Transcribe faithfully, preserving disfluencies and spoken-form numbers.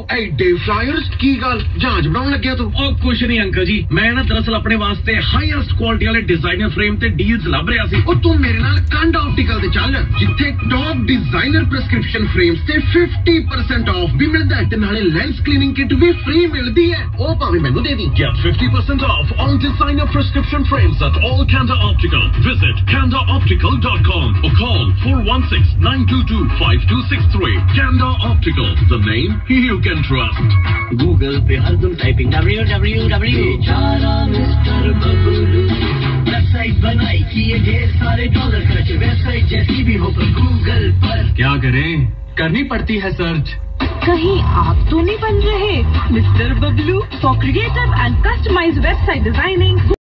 एडे flyers की गल जहाज बनाउन लग्या तू? ओ कुछ नहीं अंकल जी, मैं ना दरअसल अपने वास्ते हाईएस्ट क्वालिटी वाले डिजाइनर फ्रेम ते डील्स लभ रहा सी। ओ तू मेरे नाल कांडा ऑप्टिकल ते चल, जिथे टॉप डिजाइनर प्रिस्क्रिप्शन फ्रेम्स ते फिफ्टी परसेंट ऑफ भी मिलदा है ते नाले लेंस क्लीनिंग किट भी फ्री मिलदी है। ओ भाਵੇਂ ਮੈਨੂੰ ਦੇ ਦੀ। Get fifty percent off on designer prescription frames at all Kanda Optical. Visit kanda optical dot com or call four one six nine two two five two six three. Kanda Optical, the name you can trust. Google पे हर तुम typing w w w बेचारा mister Bablu website बनाई किए ढेर सारे dollar खर्च, website जैसी भी हो पर गूगल पर क्या करें, करनी पड़ती है सर्च। कहीं आप तो नहीं बन रहे mister Bablu for creative and customized website designing.